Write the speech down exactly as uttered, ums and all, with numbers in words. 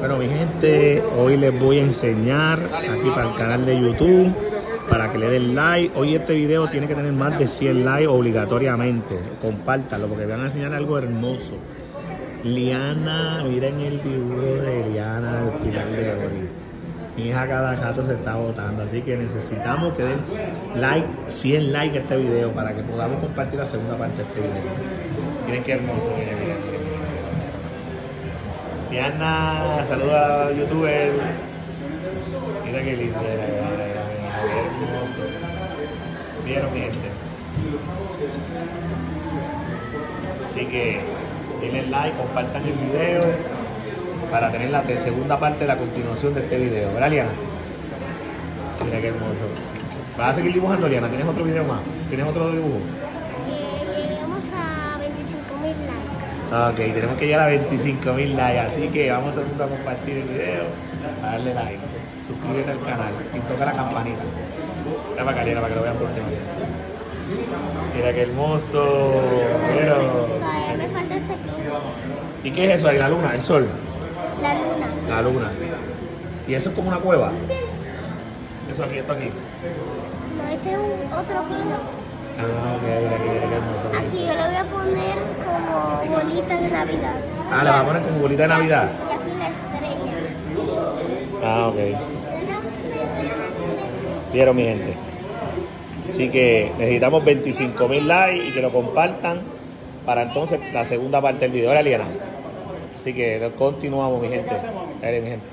Bueno, mi gente, hoy les voy a enseñar aquí para el canal de YouTube, para que le den like. Hoy este video tiene que tener más de cien likes obligatoriamente. Compártanlo porque van a enseñar algo hermoso. Liana, miren el dibujo de Liana al final de hoy. Mi hija cada rato se está botando, así que necesitamos que den like, cien likes a este video para que podamos compartir la segunda parte de este video. Miren qué hermoso, miren, miren, miren. Diana, saluda a youtuber. Mira qué lindo, mira, mira, mira, mira, qué hermoso. Vieron, mi gente. Así que denle like, compartan el video para tener la segunda parte de la continuación de este video. ¿Verdad, Liana? Mira qué hermoso. ¿Vas a seguir dibujando, Liana? ¿Tienes otro video más? ¿Tienes otro dibujo? Ok, tenemos que llegar a veinticinco mil likes, así que vamos todo el mundo a compartir el video, a darle like, suscríbete al canal y toca la campanita. Mira para acá, Liana, para que lo vean por última vez. Mira qué hermoso. Pero... Todavía me falta este aquí. ¿Y qué es eso ahí? ¿La luna? ¿El sol? La luna. La luna. ¿Y eso es como una cueva? Eso aquí, esto aquí. No, este es un otro pino. Ah, ok, mira qué hermoso. Aquí yo lo voy a poner como bolita de Navidad. Ah, la vas a poner como bolita de Navidad. Y aquí la estrella. Ah, ok. Vieron, mi gente. Así que necesitamos veinticinco mil likes y que lo compartan para entonces la segunda parte del video. Hola, Liana. Así que continuamos, mi gente. Dale, mi gente.